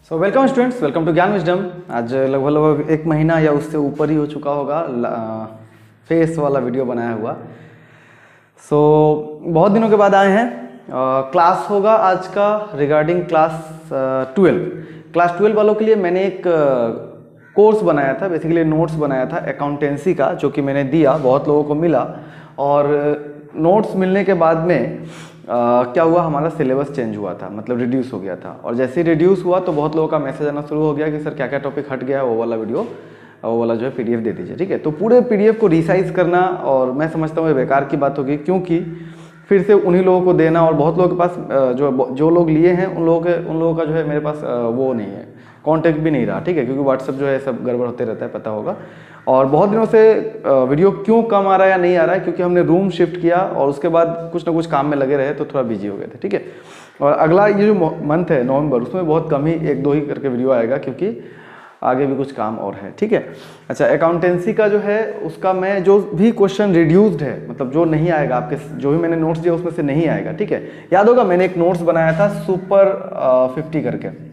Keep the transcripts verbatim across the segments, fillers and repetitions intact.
So welcome students, welcome to Gyan wisdom. आज लगभग लगभग एक महीना या उससे ऊपर ही हो चुका होगा फेस वाला वीडियो बनाया हुआ। सो so, बहुत दिनों के बाद आए हैं। क्लास होगा आज का regarding class twelve. Class twelve वालों के लिए मैंने एक कोर्स uh, बनाया था, बेसिकली नोट्स बनाया था अकाउंटेंसी का, जो कि मैंने दिया, बहुत लोगों को मिला। और नोट्स मिलने के बाद में Uh, क्या हुआ, हमारा सिलेबस चेंज हुआ था, मतलब रिड्यूस हो गया था। और जैसे ही रिड्यूस हुआ तो बहुत लोगों का मैसेज आना शुरू हो गया कि सर क्या क्या टॉपिक हट गया है, वो वाला वीडियो वो वाला जो है पीडीएफ दे दीजिए। ठीक है, तो पूरे पीडीएफ को रिसाइज करना, और मैं समझता हूँ ये बेकार की बात होगी, क्योंकि फिर से उन्हीं लोगों को देना, और बहुत लोगों के पास जो जो लोग लिए हैं उन लोगों के उन लोगों का जो है मेरे पास वो नहीं है, कॉन्टेक्ट भी नहीं रहा। ठीक है, क्योंकि व्हाट्सएप जो है सब गड़बड़ होते रहता है, पता होगा। और बहुत दिनों से वीडियो क्यों कम आ रहा है या नहीं आ रहा है, क्योंकि हमने रूम शिफ्ट किया और उसके बाद कुछ ना कुछ काम में लगे रहे, तो थोड़ा बिजी हो गए थे। ठीक है, और अगला ये जो मंथ है नवंबर, उसमें बहुत कम ही एक दो ही करके वीडियो आएगा, क्योंकि आगे भी कुछ काम और है। ठीक है, अच्छा, अकाउंटेंसी का जो है उसका मैं जो भी क्वेश्चन रिड्यूस्ड है, मतलब जो नहीं आएगा आपके, जो भी मैंने नोट्स दिया उसमें से नहीं आएगा। ठीक है, याद होगा मैंने एक नोट्स बनाया था सुपर फिफ्टी करके,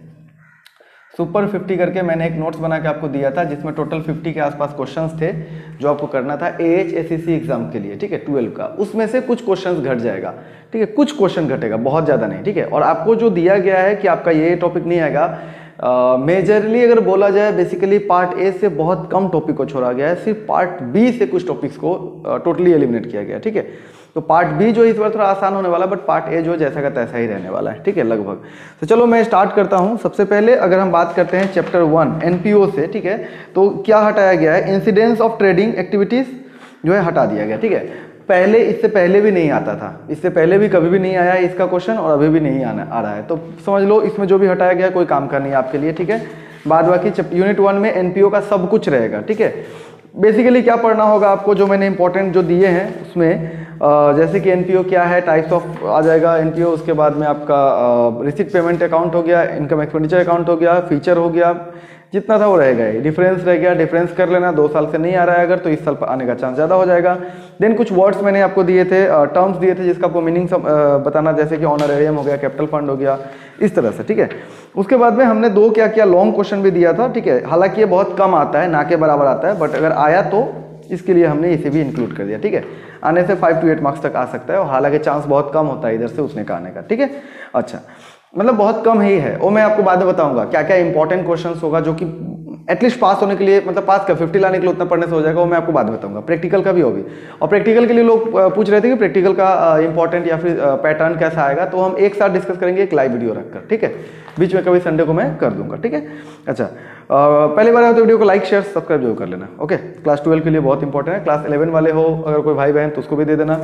सुपर फिफ्टी करके मैंने एक नोट्स बना के आपको दिया था, जिसमें टोटल फिफ्टी के आसपास क्वेश्चंस थे जो आपको करना था एएच एसएससी एग्जाम के लिए। ठीक है, ट्वेल्व का, उसमें से कुछ क्वेश्चंस घट जाएगा। ठीक है, कुछ क्वेश्चन घटेगा, बहुत ज़्यादा नहीं। ठीक है, और आपको जो दिया गया है कि आपका ये टॉपिक नहीं आएगा, मेजरली uh, अगर बोला जाए, बेसिकली पार्ट ए से बहुत कम टॉपिक को छोड़ा गया है, सिर्फ पार्ट बी से कुछ टॉपिक्स को टोटली uh, एलिमिनेट किया गया। ठीक है, तो पार्ट बी जो इस बार थोड़ा आसान होने वाला है, बट पार्ट ए जो जैसा का तैसा ही रहने वाला है। ठीक है, लगभग। तो चलो मैं स्टार्ट करता हूं। सबसे पहले अगर हम बात करते हैं चैप्टर वन एनपीओ से, ठीक है, तो क्या हटाया गया है, इंसिडेंस ऑफ ट्रेडिंग एक्टिविटीज जो है हटा दिया गया। ठीक है, पहले इससे पहले भी नहीं आता था, इससे पहले भी कभी भी नहीं आया इसका क्वेश्चन, और अभी भी नहीं आना आ रहा है, तो समझ लो इसमें जो भी हटाया गया कोई काम का नहीं है आपके लिए। ठीक है, बाद बाकी यूनिट वन में एनपीओ का सब कुछ रहेगा। ठीक है, बेसिकली क्या पढ़ना होगा आपको, जो मैंने इंपॉर्टेंट जो दिए हैं उसमें Uh, जैसे कि एनपीओ क्या है, टाइप्स ऑफ आ जाएगा एनपीओ, उसके बाद में आपका रिसीट पेमेंट अकाउंट हो गया, इनकम एक्सपेंडिचर अकाउंट हो गया, फीचर हो गया, जितना था वो रहेगा। ही डिफरेंस रह गया, डिफरेंस कर लेना, दो साल से नहीं आ रहा है अगर, तो इस साल आने का चांस ज़्यादा हो जाएगा। देन कुछ वर्ड्स मैंने आपको दिए थे, टर्म्स दिए थे जिसका आपको मीनिंग बताना, जैसे कि ऑनरेरियम हो गया, कैपिटल फंड हो गया, इस तरह से। ठीक है, उसके बाद में हमने दो क्या किया, लॉन्ग क्वेश्चन भी दिया था। ठीक है, हालांकि ये बहुत कम आता है, ना के बराबर आता है, बट अगर आया तो इसके लिए हमने इसे भी इंक्लूड कर दिया। ठीक है, आने से फाइव टू एट मार्क्स तक आ सकता है, और हालांकि चांस बहुत कम होता है इधर से उतने का आने का। ठीक है, अच्छा, मतलब बहुत कम ही है, वो मैं आपको बाद में बताऊंगा क्या क्या इंपॉर्टेंट क्वेश्चंस होगा, जो कि एटलीस्ट पास होने के लिए, मतलब पास का फिफ्टी लाने के लिए उतना पढ़ने से हो जाएगा, वो मैं आपको बाद में बताऊंगा। प्रैक्टिकल का भी होगी, और प्रैक्टिकल के लिए लोग पूछ रहे थे कि प्रैक्टिकल का इंपॉर्टेंट या फिर पैटर्न कैसा आएगा, तो हम एक साथ डिस्कस करेंगे एक लाइव वीडियो रखकर। ठीक है, बीच में कभी संडे को मैं कर दूंगा। ठीक है, अच्छा, पहली बार है तो वीडियो को लाइक शेयर सब्सक्राइब जरूर कर लेना। ओके, क्लास ट्वेल्व के लिए बहुत इंपॉर्टेंट है। क्लास इलेवन वाले हो अगर कोई भाई बहन, तो उसको भी दे देना।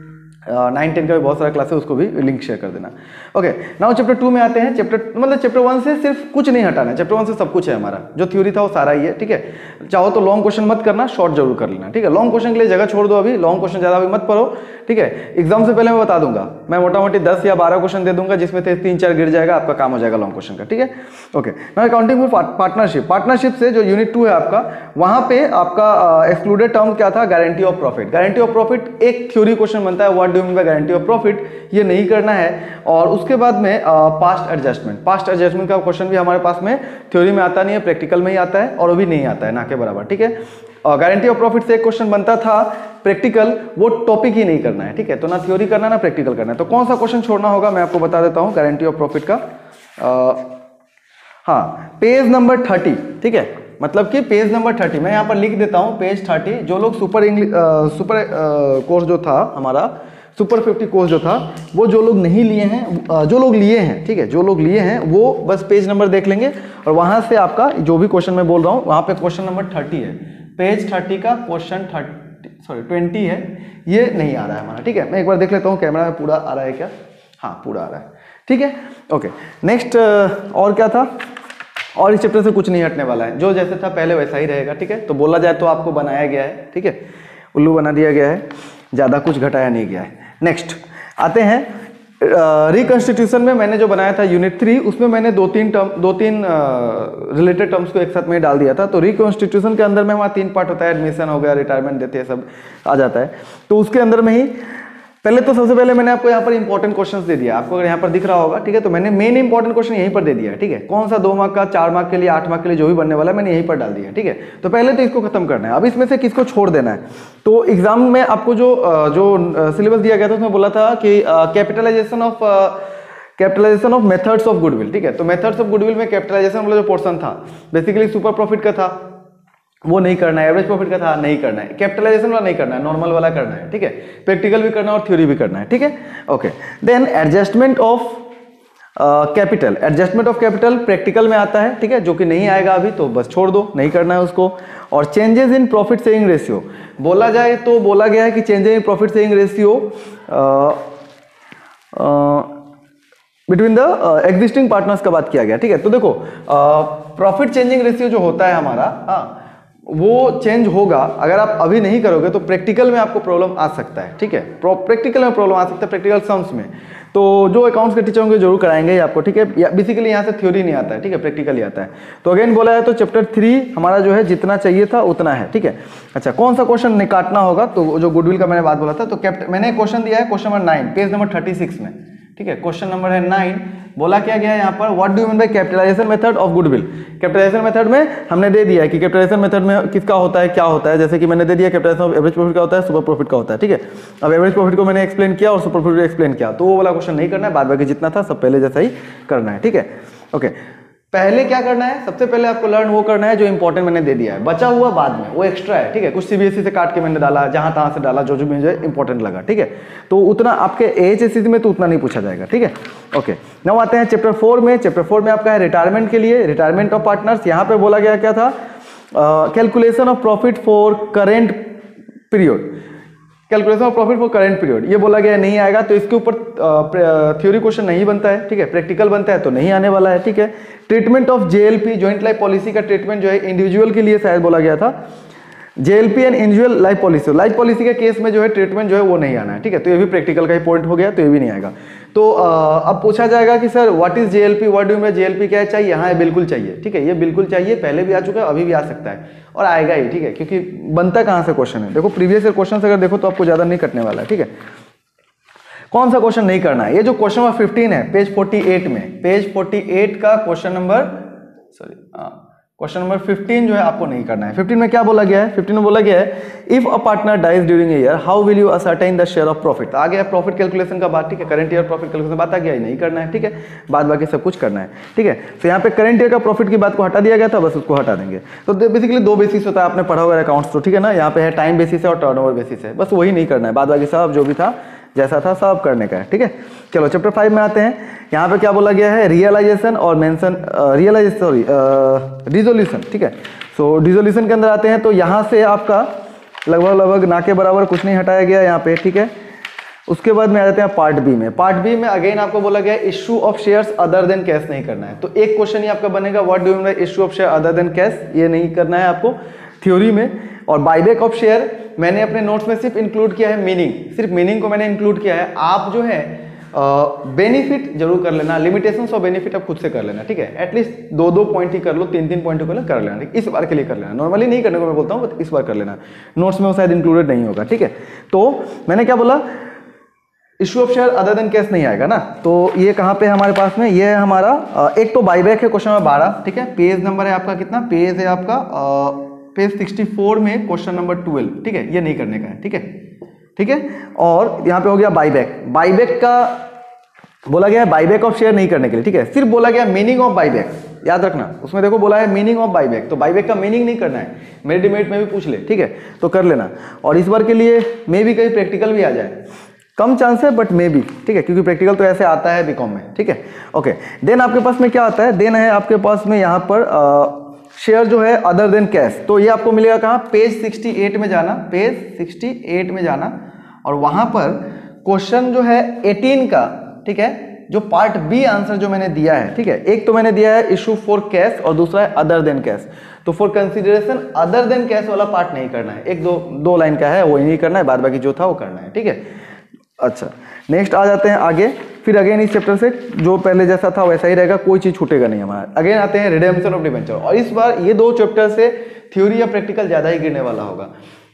नाइन टेन का भी बहुत सारा क्लास है, उसको भी लिंक शेयर कर देना। ओके, नाउ चैप्टर टू में आते हैं। चैप्टर मतलब चैप्टर वन से सिर्फ कुछ नहीं हटाना है, चैप्टर वन से सब कुछ है हमारा, जो थ्योरी था वो सारा ही है। ठीक है, चाहो तो लॉन्ग क्वेश्चन मत करना, शॉर्ट जरूर कर लेना। ठीक है, लॉन्ग क्वेश्चन के लिए जगह छोड़ दो, अभी लॉन्ग क्वेश्चन ज्यादा भी मत पढ़ो। ठीक है, एग्जाम से पहले मैं बता दूंगा, मैं मोटा मोटी दस या बारह क्वेश्चन दे दूंगा, जिसमें से तीन चार गिर जाएगा, आपका काम हो जाएगा लॉन्ग क्वेश्चन का। ठीक है, okay, now accounting for partnership. Partnership से जो यूनिट टू है आपका, वहां पे आपका एक्सक्लूडेड टर्म क्या था, guarantee of profit. Guarantee of profit एक थ्योरी क्वेश्चन बनता है, what do you mean by guarantee of profit, ये नहीं करना है। और उसके बाद में पास्ट एडजस्टमेंट, पास्ट एडजस्टमेंट का क्वेश्चन भी हमारे पास में थ्योरी में आता नहीं है, प्रैक्टिकल में ही आता है, और अभी नहीं आता है, ना के बराबर। ठीक है, गारंटी ऑफ प्रॉफिट से एक क्वेश्चन बनता था प्रैक्टिकल, वो टॉपिक ही नहीं करना है। ठीक है, तो ना थ्योरी करना ना प्रैक्टिकल करना है, तो कौन सा क्वेश्चन छोड़ना होगा मैं आपको बता देता हूं। गारंटी ऑफ प्रॉफिट का आ, हाँ, पेज नंबर थर्टी। ठीक है, मतलब कि पेज नंबर थर्टी मैं यहाँ पर लिख देता हूँ, पेज थर्टी। जो लोग सुपर इंग्लिश सुपर कोर्स जो था हमारा, सुपर फिफ्टी कोर्स जो था, वो जो लोग नहीं लिए हैं, जो लोग लिए हैं, ठीक है, जो लोग लिए हैं वो बस पेज नंबर देख लेंगे, और वहां से आपका जो भी क्वेश्चन मैं बोल रहा हूँ, वहां पे क्वेश्चन नंबर थर्टी है, पेज थर्टी का क्वेश्चन थर्टी सॉरी ट्वेंटी है, ये नहीं आ रहा है हमारा। ठीक है, मैं एक बार देख लेता हूँ कैमरा में पूरा आ रहा है क्या, हाँ पूरा आ रहा है। ठीक है, ओके, नेक्स्ट और क्या था, और इस चैप्टर से कुछ नहीं हटने वाला है, जो जैसे था पहले वैसा ही रहेगा। ठीक है, तो बोला जाए तो आपको बनाया गया है, ठीक है, उल्लू बना दिया गया है, ज़्यादा कुछ घटाया नहीं गया है। नेक्स्ट आते हैं रिकॉन्स्टिट्यूशन में मैंने जो बनाया था यूनिट थ्री, उसमें मैंने दो तीन टर्म दो तीन रिलेटेड टर्म्स को एक साथ में डाल दिया था। तो रिकॉन्स्टिट्यूशन के अंदर में हमारा तीन पार्ट होता है, एडमिशन हो गया, रिटायरमेंट देते हैं, सब आ जाता है। तो उसके अंदर में ही पहले तो सबसे पहले मैंने आपको यहाँ पर इंपॉर्टेंट क्वेश्चंस दे दिया, आपको अगर यहाँ पर दिख रहा होगा, ठीक है, तो मैंने मेन इंपॉर्टेंट क्वेश्चन यहीं पर दे दिया है, ठीक है, कौन सा दो मार्क का, चार मार्क के लिए, आठ मार्क के लिए जो भी बनने वाला है मैंने यहीं पर डाल दिया है, ठीक है। तो पहले तो इसको खत्म करना है, अब इसमें से किसको छोड़ देना है। तो एग्जाम में आपको जो जो सिलेबस दिया गया था उसमें बोला था कि capitalisation of capitalisation of methods of goodwill, ठीक है। तो मेथड्स ऑफ गुडविल में कैपिटलाइजेशन वाला जो पोर्शन था बेसिकली सुपर प्रॉफिट का था, वो नहीं करना है, एवरेज प्रॉफिट का था नहीं करना है, कैपिटलाइजेशन वाला नहीं करना है, नॉर्मल वाला करना है, ठीक है। प्रैक्टिकल भी करना है और थ्योरी भी करना है, ठीक है, okay. Then adjustment of capital, adjustment of capital practical में आता है, ठीक है, जो कि नहीं आएगा अभी तो बस छोड़ दो, नहीं करना है उसको। और changes in profit sharing ratio बोला जाए तो बोला गया है कि changes in profit sharing ratio between the existing partners का बात किया गया, ठीक है। तो देखो प्रॉफिट चेंजिंग रेशियो जो होता है हमारा, हाँ, वो चेंज होगा अगर आप अभी नहीं करोगे तो प्रैक्टिकल में आपको प्रॉब्लम आ सकता है, ठीक है, प्रैक्टिकल में प्रॉब्लम आ सकता है, प्रैक्टिकल सम्स में। तो जो अकाउंट्स के टीचर होंगे जरूर कराएंगे आपको, ठीक है। बेसिकली यहाँ से थ्योरी नहीं आता है, ठीक है, प्रैक्टिकल ही आता है। तो अगेन बोला है तो चैप्टर थ्री हमारा जो है जितना चाहिए था उतना है, ठीक है। अच्छा, कौन सा क्वेश्चन निकाटना होगा, तो जो गुडविल का मैंने बात बोला था, तो कैप्ट मैंने क्वेश्चन दिया है question number nine page number thirty six में, ठीक है, क्वेश्चन नंबर है नाइन। बोला क्या गया है यहाँ पर, what do you mean by capitalisation method of goodwill. Capitalisation method में हमने दे दिया है कि कैपिटलाइजेशन मेथड में किसका होता है, क्या होता है, जैसे कि मैंने दे दिया कैपिटलाइजेशन ऑफ एवरेज प्रॉफिट का होता है, सुपर प्रॉफिट का होता है, ठीक है। अब एवरेज प्रॉफिट को मैंने एक्सप्लेन किया और सुपर प्रॉफिट को एक्सप्लेन किया, तो वो वाला क्वेश्चन नहीं करना है, बाद बाकी जितना था सब पहले जैसा ही करना है, ठीक है, ओके। पहले क्या करना है, सबसे पहले आपको लर्न वो करना है जो इंपॉर्टेंट मैंने दे दिया है, बचा हुआ बाद में, वो एक्स्ट्रा है, ठीक है। कुछ सीबीएसई से काट के मैंने डाला, जहां तहां से डाला, जो जो मुझे इंपॉर्टेंट लगा, ठीक है। तो उतना आपके एएचएससी में तो उतना नहीं पूछा जाएगा, ठीक है, ओके। नाउ आते हैं चैप्टर फोर में। चैप्टर फोर में आपका है रिटायरमेंट के लिए, रिटायरमेंट ऑफ पार्टनर्स। यहाँ पे बोला गया क्या था, calculation of profit for current period, calculation of profit for current period, ये बोला गया नहीं आएगा, तो इसके ऊपर थ्योरी क्वेश्चन नहीं बनता है, ठीक है, प्रैक्टिकल बनता है तो नहीं आने वाला है, ठीक है। Treatment of JLP, joint life policy का ट्रीटमेंट जो है इंडिविजुअल के लिए शायद बोला गया था, JLP and individual life policy, life policy के केस में जो है ट्रीटमेंट जो है वो नहीं आना है, ठीक है। तो ये भी प्रैक्टिकल का ही पॉइंट हो गया, तो ये भी नहीं आएगा। तो आ, अब पूछा जाएगा कि sir what is JLP, what do you mean JLP, क्या चाहिए, यहाँ है बिल्कुल चाहिए, ठीक है, ये बिल्कुल चाहिए, पहले भी आ चुका है, अभी भी आ सकता है और आएगा ही, ठीक है, क्योंकि बनता कहाँ से क्वेश्चन है। देखो प्रीवियस ईयर क्वेश्चन अगर देखो तो आपको ज्यादा नहीं कटने वाला है, ठीक है। कौन सा क्वेश्चन नहीं करना है, ये जो क्वेश्चन नंबर फिफ्टीन है पेज फोर्टी एट में, पेज फोर्टी एट का question number sorry question number fifteen जो है आपको नहीं करना है। फिफ्टीन में क्या बोला गया है, फिफ्टीन में बोला गया है if a partner dies during a year how will you ascertain the share of profit. आ गया प्रॉफिट कैलकुलेशन का बात, ठीक है, करंट ईयर प्रॉफिट कैलकुलेशन बात आ गया, नहीं करना है, ठीक है, बाद बाकी सब कुछ करना है, ठीक है। तो यहाँ पे करंट ईयर का प्रॉफिट की बात को हटा दिया गया था, बस उसको हटा देंगे। तो बेसिकली दो बेसिस होता है, आपने पढ़ा हुआ अकाउंट्स तो, ठीक है ना, यहाँ पे है टाइम बेसिस है और टर्नओवर बेसिस है, बस वही नहीं करना है, बाद बाकी सब जो भी था जैसा था सब करने का है, ठीक है। चलो चैप्टर फाइव में आते हैं। यहाँ पे क्या बोला गया है, रियलाइजेशन और मेंशन, रियलाइजेशन सॉरी रिजोल्यूशन, ठीक है। सो रिजोल्यूशन के अंदर आते हैं, तो यहाँ से आपका लगभग लगभग ना के बराबर कुछ नहीं हटाया गया यहाँ पे, ठीक है। उसके बाद में आ जाते हैं पार्ट बी में। पार्ट बी में अगेन आपको बोला गया issue of shares other than cash नहीं करना है। तो एक क्वेश्चन ही आपका बनेगा what do you mean by issue of share other than cash, ये नहीं करना है आपको थ्योरी में। और बायबैक ऑफ शेयर मैंने अपने नोट्स में सिर्फ इंक्लूड किया है मीनिंग, सिर्फ मीनिंग को मैंने इंक्लूड किया है। आप जो है बेनिफिट uh, जरूर कर लेना, लिमिटेशंस और बेनिफिट आप खुद से कर लेना, ठीक है। एटलीस्ट दो दो पॉइंट ही कर लो, तीन तीन पॉइंट कर लो, कर लेना, ठीक, इस बार के लिए कर लेना, नॉर्मली नहीं करने को मैं बोलता हूँ, इस बार कर लेना, नोट्स में वो शायद इंक्लूडेड नहीं होगा, ठीक है। तो मैंने क्या बोला, issue of share other than cash नहीं आएगा ना, तो ये कहाँ पे हमारे पास में, ये है हमारा एक तो बाईबैक है क्वेश्चन नंबर बारह, ठीक है, पेज नंबर है आपका कितना, पेज है आपका पेज सिक्सटी फोर में क्वेश्चन नंबर ट्वेल्व, ठीक है, ये नहीं करने का है, ठीक है, ठीक है। और यहाँ पे हो गया बाईबैक, बाईबैक का बोला गया है बाईबैक ऑफ शेयर नहीं करने के लिए, ठीक है, सिर्फ बोला गया मीनिंग ऑफ बाईबैक, याद रखना उसमें देखो बोला है मीनिंग ऑफ बाईबैक, तो बाईबैक का मीनिंग नहीं करना है, मेरे डिमेट में भी पूछ ले, ठीक है, तो कर लेना। और इस बार के लिए मे भी कहीं प्रैक्टिकल भी आ जाए, कम चांस है बट मे बी, ठीक है, क्योंकि प्रैक्टिकल तो ऐसे आता है बीकॉम में, ठीक है, ओके। देन आपके पास में क्या आता है, देन है आपके पास में यहाँ पर शेयर जो है अदर देन कैश, तो ये आपको मिलेगा कहाँ, पेज सिक्सटी एट में जाना, पेज सिक्सटी एट में जाना, और वहां पर क्वेश्चन जो है एटीन का, ठीक है, जो पार्ट बी आंसर जो मैंने दिया है, ठीक है, एक तो मैंने दिया है इशू फॉर कैश और दूसरा है अदर देन कैश, तो for consideration other than cash वाला पार्ट नहीं करना है, एक दो दो लाइन का है वो नहीं करना है, बाद बाकी जो था वो करना है, ठीक है। अच्छा नेक्स्ट आ जाते हैं आगे, फिर अगेन इस चैप्टर से जो पहले जैसा था वैसा ही रहेगा, कोई चीज छूटेगा नहीं हमारा। अगेन आते हैं रिडेम्पशन ऑफ डिबेंचर, और इस बार ये दो चैप्टर से थ्योरी या प्रैक्टिकल ज्यादा ही गिरने वाला होगा।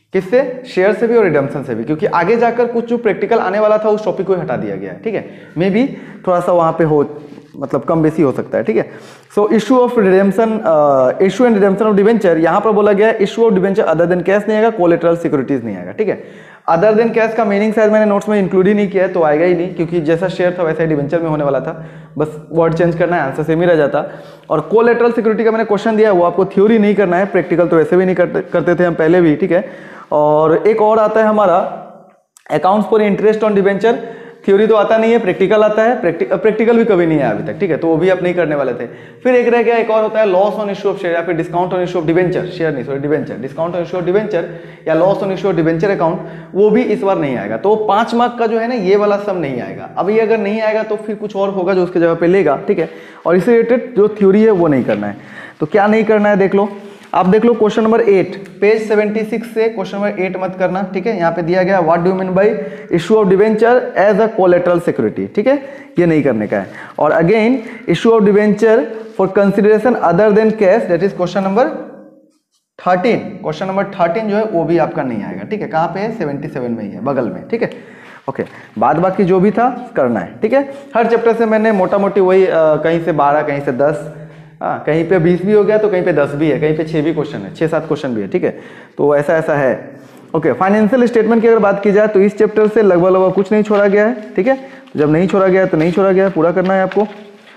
किससे? शेयर से भी और रिडम्पशन से भी, क्योंकि आगे जाकर कुछ जो प्रैक्टिकल आने वाला था उस टॉपिक को हटा दिया गया है, ठीक है। मे बी थोड़ा सा वहाँ पे हो, मतलब कम बेसी हो सकता है, ठीक है। So issue of redemption, issue and redemption of debenture, यहाँ पर बोला गया है issue of debenture other than cash नहीं आएगा, कोलेटरल सिक्योरिटीज नहीं आएगा, ठीक है। अदर देन कैश का मीनिंग शायद मैंने नोट्स में इंक्लूड ही नहीं किया है, तो आएगा ही नहीं, क्योंकि जैसा शेयर था वैसा ही डिवेंचर में होने वाला था, बस वर्ड चेंज करना है, आंसर सेम ही रह जाता। और कोलेटरल सिक्योरिटी का मैंने क्वेश्चन दिया है, वो आपको थ्योरी नहीं करना है, प्रैक्टिकल तो वैसे भी नहीं करते करते थे हम पहले भी, ठीक है। और एक और आता है हमारा accounts for interest on debenture, theory तो आता नहीं है, प्रैक्टिकल आता है, प्रैक्टिकल प्रैक्टिकल भी कभी नहीं है अभी तक, ठीक है, तो वो भी आप नहीं करने वाले थे। फिर एक रह गया, एक और होता है loss on issue of share या फिर discount on issue of debenture, share नहीं sorry debenture, discount on issue of debenture या loss on issue of debenture account, वो भी इस बार नहीं आएगा। तो पांच मार्क का जो है ना ये वाला सब नहीं आएगा। अब ये अगर नहीं आएगा तो फिर कुछ और होगा जो उसके जगह पे लेगा, ठीक है। और इससे रिलेटेड जो थ्योरी है वो नहीं करना है। तो क्या नहीं करना है देख लो, आप देख लो question number eight, page seventy six से क्वेश्चन नंबर एट मत करना, ठीक है। यहाँ पे दिया गया what do you mean by issue of debenture as a collateral security, ठीक है, ये नहीं करने का है। और again issue of debenture for consideration other than cash, that is question number thirteen, question number thirteen जो है वो भी आपका नहीं आएगा, ठीक है। कहाँ पे है? सेवेंटी सेवन में ही है, बगल में, ठीक है। ओके, बाद बाकी जो भी था करना है, ठीक है। हर चैप्टर से मैंने मोटा मोटी वही कहीं से बारह, कहीं से दस, हाँ कहीं पे बीस भी हो गया तो कहीं पे दस भी है, कहीं पे छः भी क्वेश्चन है, छः सात क्वेश्चन भी है, ठीक है। तो ऐसा ऐसा है। ओके, फाइनेंशियल स्टेटमेंट की अगर बात की जाए तो इस चैप्टर से लगभग लगभग कुछ नहीं छोड़ा गया है, ठीक है। जब नहीं छोड़ा गया है तो नहीं छोड़ा गया है, पूरा करना है आपको।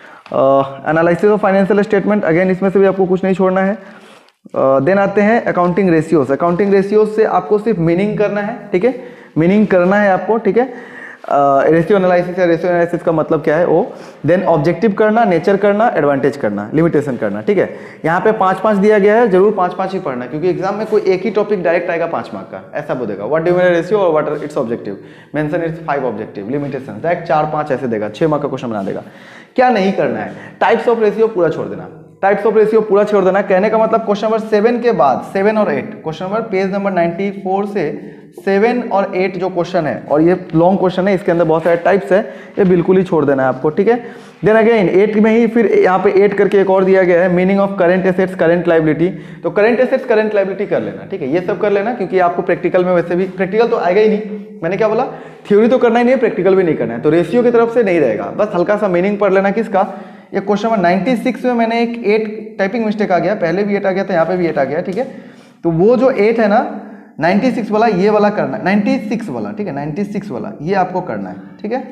Analysis of financial statement, again इसमें से भी आपको कुछ नहीं छोड़ना है। देन uh, आते हैं अकाउंटिंग रेशियोज, अकाउंटिंग रेशियोज से आपको सिर्फ मीनिंग करना है, ठीक है, मीनिंग करना है आपको, ठीक है। रेशियो एनालिसिस या रेशियो एनालिसिस का मतलब क्या है वो, देन ऑब्जेक्टिव करना, नेचर करना, एडवांटेज करना, लिमिटेशन करना, ठीक है। यहाँ पे पांच पांच दिया गया है, जरूर पांच पांच ही पढ़ना, क्योंकि एग्जाम में कोई एक ही टॉपिक डायरेक्ट आएगा पांच मार्क का, ऐसा बोलेगा व्हाट डू मीन रेशियो और what its objective, mention its five objective, limitation direct चार पांच ऐसे देगा, छह मार्क का क्वेश्चन बना देगा। क्या नहीं करना है? टाइप्स ऑफ रेशियो पूरा छोड़ देना, टाइप्स ऑफ रेशियो पूरा छोड़ देना। कहने का मतलब क्वेश्चन नंबर सेवन के बाद, सेवन और eight, question number page number ninety four से सेवन और एट जो क्वेश्चन है, और ये लॉन्ग क्वेश्चन है, इसके अंदर बहुत सारे टाइप्स है, ये बिल्कुल ही छोड़ देना है आपको, ठीक है। देन अगेन एट में ही फिर यहाँ पे एट करके एक और दिया गया है, meaning of current assets current liability, तो करंट एसेट्स करंट लायबिलिटी कर लेना, ठीक है, ये सब कर लेना, क्योंकि आपको प्रैक्टिकल में वैसे भी प्रैक्टिकल तो आएगा ही नहीं, मैंने क्या बोला, थ्योरी तो करना ही नहीं है, प्रैक्टिकल भी नहीं करना है, तो रेशियो की तरफ से नहीं रहेगा, बस हल्का सा मीनिंग पढ़ लेना किसका। ये क्वेश्चन नंबर नाइन्टी सिक्स में मैंने एक एट टाइपिंग मिस्टेक आ गया, पहले भी एट आ गया था, यहाँ पे भी एट आ गया, ठीक है। तो वो जो एट है ना नाइन्टी सिक्स वाला, ये वाला करना है, नाइन्टी सिक्स वाला, ठीक है, नाइन्टी सिक्स वाला ये आपको करना है, ठीक है।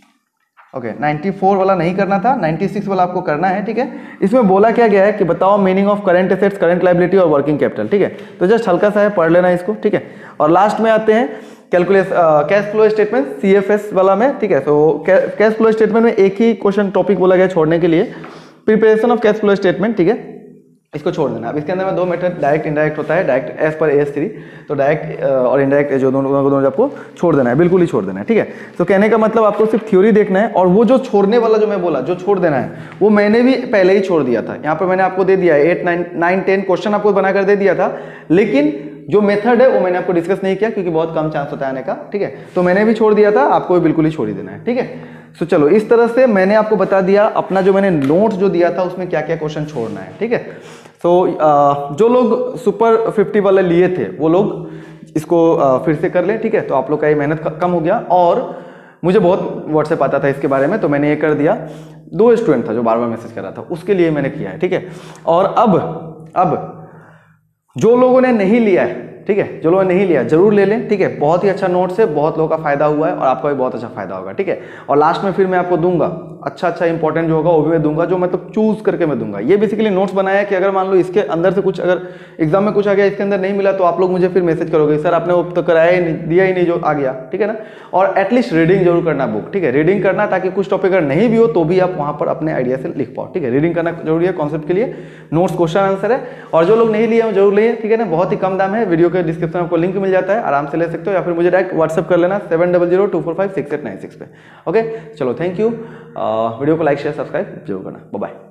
ओके, नाइन्टी फोर वाला नहीं करना था, नाइन्टी सिक्स वाला आपको करना है, ठीक है। इसमें बोला क्या गया है कि बताओ meaning of current assets current liability और वर्किंग कैपिटल, ठीक है। तो जस्ट हल्का सा है, पढ़ लेना इसको, ठीक है। और लास्ट में आते हैं कैलकुलेस कैश फ्लो स्टेटमेंट सीएफएस वाला में, ठीक है। तो कैश फ्लो स्टेटमेंट में एक ही क्वेश्चन टॉपिक बोला गया छोड़ने के लिए, preparation of cash flow statement, ठीक है, इसको छोड़ देना। अब इसके अंदर में दो मेथड डायरेक्ट इंडायरेक्ट होता है, direct as per S three, तो डायरेक्ट और इंडायरेक्ट जो दोनों दोनों दोनों आपको छोड़ देना है, बिल्कुल ही छोड़ देना है, ठीक है। तो कहने का मतलब आपको सिर्फ थ्योरी देखना है, और वो जो छोड़ने वाला जो मैं बोला जो छोड़ देना है वो मैंने भी पहले ही छोड़ दिया था, यहाँ पर मैंने आपको दे दिया है eight nine nine ten question आपको बनाकर दे दिया था, लेकिन जो मेथड है वो मैंने आपको डिस्कस नहीं किया क्योंकि बहुत कम चांस होता है आने का, ठीक है। तो मैंने भी छोड़ दिया था, आपको भी बिल्कुल ही छोड़ ही देना है, ठीक है। सो so, चलो इस तरह से मैंने आपको बता दिया अपना जो मैंने नोट्स जो दिया था उसमें क्या क्या क्वेश्चन छोड़ना है, ठीक है। सो so, uh, जो लोग सुपर फिफ्टी वाले लिए थे वो लोग इसको uh, फिर से कर लें, ठीक है। तो आप लोग का ये मेहनत कम हो गया, और मुझे बहुत व्हाट्सएप आता था इसके बारे में, तो मैंने ये कर दिया। दो स्टूडेंट था जो बार बार मैसेज कर रहा था, उसके लिए मैंने किया है, ठीक है। और अब अब जो लोगों ने नहीं लिया है, ठीक है, जो लोगों ने नहीं लिया जरूर ले लें, ठीक है। बहुत ही अच्छा नोट्स है, बहुत लोगों का फायदा हुआ है और आपका भी बहुत अच्छा फायदा होगा, ठीक है। और लास्ट में फिर मैं आपको दूंगा अच्छा अच्छा इंपॉर्टेंट जो होगा वो भी मैं दूंगा, जो मतलब चूज करके मैं दूंगा। ये बेसिकली नोट्स बनाया है कि अगर मान लो इसके अंदर से कुछ अगर एग्जाम में कुछ आ गया इसके अंदर नहीं मिला तो आप लोग मुझे फिर मैसेज करोगे सर आपने वो तो कराया ही नहीं, दिया ही नहीं जो आ गया, ठीक है ना। और एटलीस्ट रीडिंग जरूर करना बुक, ठीक है, रीडिंग करना ताकि कुछ टॉपिक अगर नहीं भी हो तो भी आप वहां पर अपने आइडिया से लिख पाओ, ठीक है। रीडिंग करना जरूरी है कॉन्सेप्ट के लिए, नोट्स क्वेश्चन आंसर है। और जो लोग नहीं लिए जरूर लिए, ठीक है ना, बहुत ही कम दाम है, वीडियो के डिस्क्रिप्शन में आपको लिंक मिल जाता है, आराम से ले सकते हो, या फिर मुझे डायरेक्ट व्हाट्सएप कर लेना seven double zero two four five six eight nine six पे। ओके चलो, थैंक यू। वीडियो को लाइक शेयर सब्सक्राइब जरूर करना, बाय बाय।